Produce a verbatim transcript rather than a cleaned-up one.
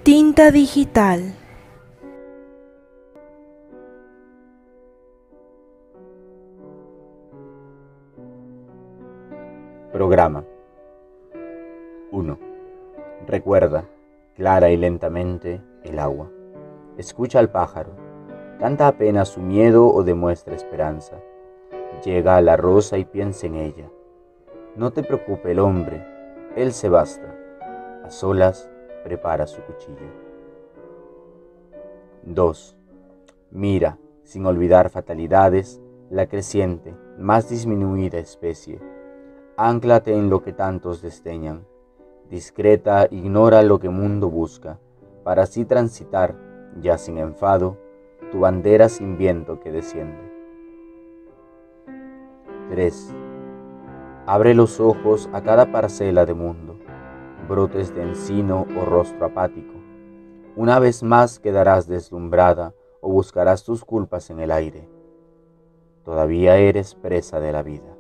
Tinta digital. Programa uno. Recuerda, clara y lentamente, el agua. Escucha al pájaro. Canta apenas su miedo o demuestra esperanza. Llega a la rosa y piensa en ella. No te preocupe el hombre, él se basta. A solas, prepara su cuchillo. dos. Mira, sin olvidar fatalidades, la creciente, más disminuida especie. Ánclate en lo que tantos desdeñan. Discreta, ignora lo que mundo busca, para así transitar, ya sin enfado, tu bandera sin viento que desciende. tres. Abre los ojos a cada parcela de mundo, brotes de encino o rostro apático. Una vez más quedarás deslumbrada o buscarás tus culpas en el aire. Todavía eres presa de la vida.